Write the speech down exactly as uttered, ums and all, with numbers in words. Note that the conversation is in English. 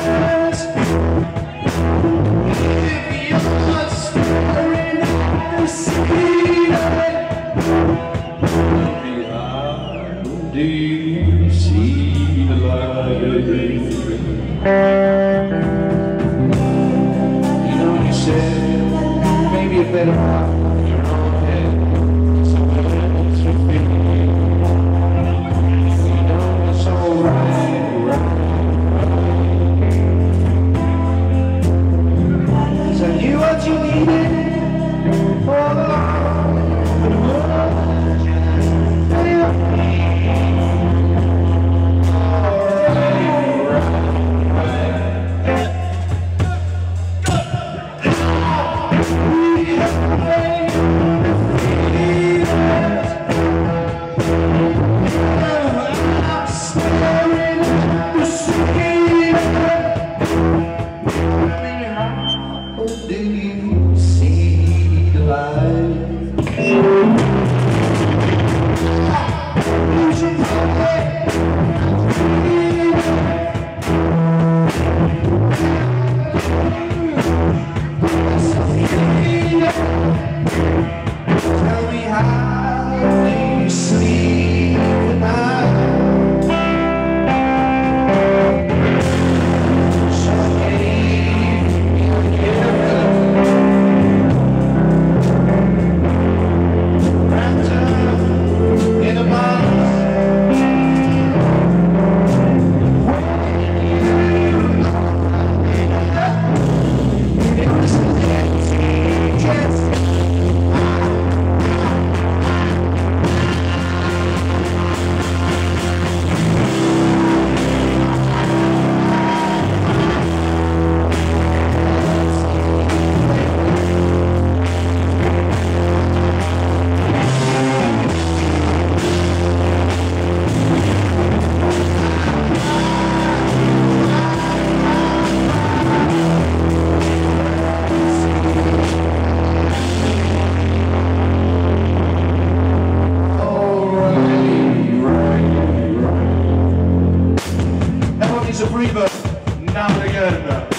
Do you see the light? You know, you said maybe a better part of your own head, somewhere else you feel. You know, it's alright, right, right. 'Cause I knew what you needed all along, but the world just failed me. Do you see the light? Tell me, how do you sleep at night? It's a reverb now and again.